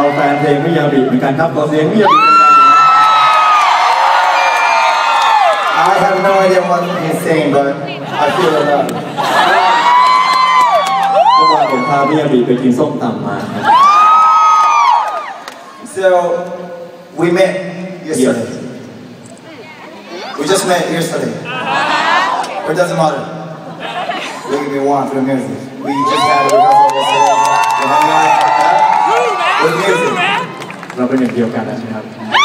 แฟนเพลงมิยาบิเหมือนกันครับขอเสียงมิยาบิ I have no idea what he's saying but I feel a lot เมื่อวานผมพามิยาบิไปกินส้มตำมา So we met yesterday. We just met yesterday. It doesn't matter. We give me one for the music. We just had a rehearsal yesterday. We hung out with music. เราเป็นอย่างเดียวกันใช่ไหมครับ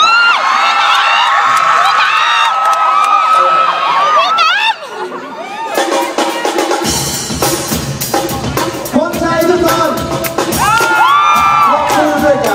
คนไทยทุกคนยกมือด้วยกัน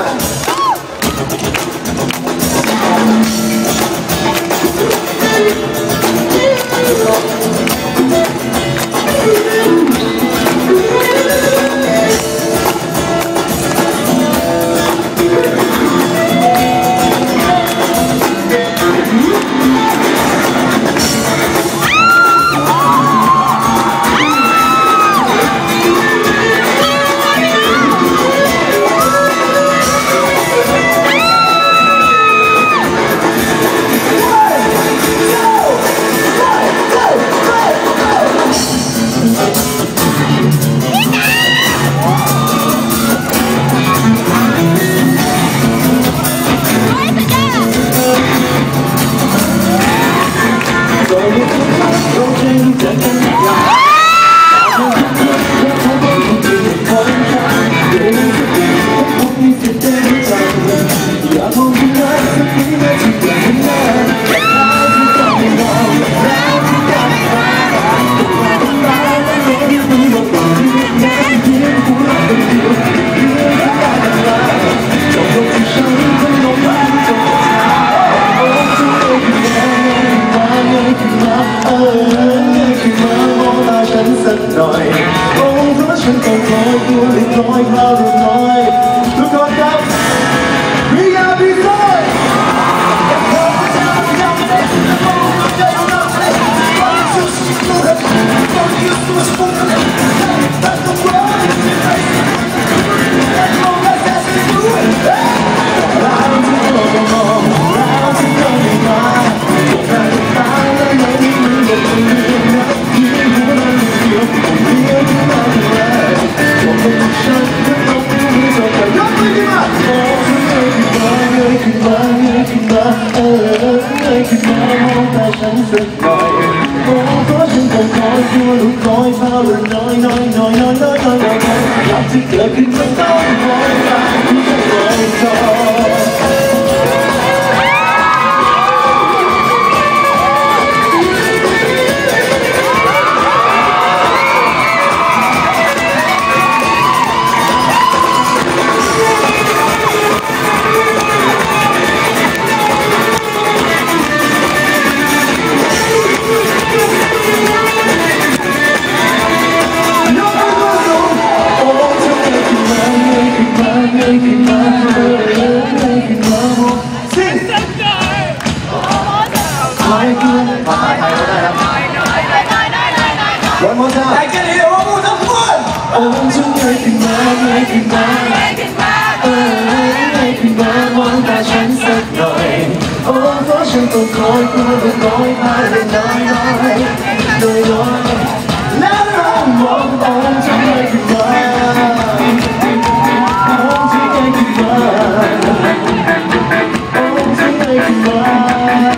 One more time. I can hear one more time. One. โอ้ฉันเงยขึ้นมาเงยขึ้นมาเงยขึ้นมามองตาฉันสักหน่อยโอ้เพราะฉันต้องคอยคุณต้องคอยพาได้น้อยแล้วเรามองโอ้ฉันเงยขึ้นมาโอ้ฉันเงยขึ้นมาโอ้ฉันเงยขึ้นมา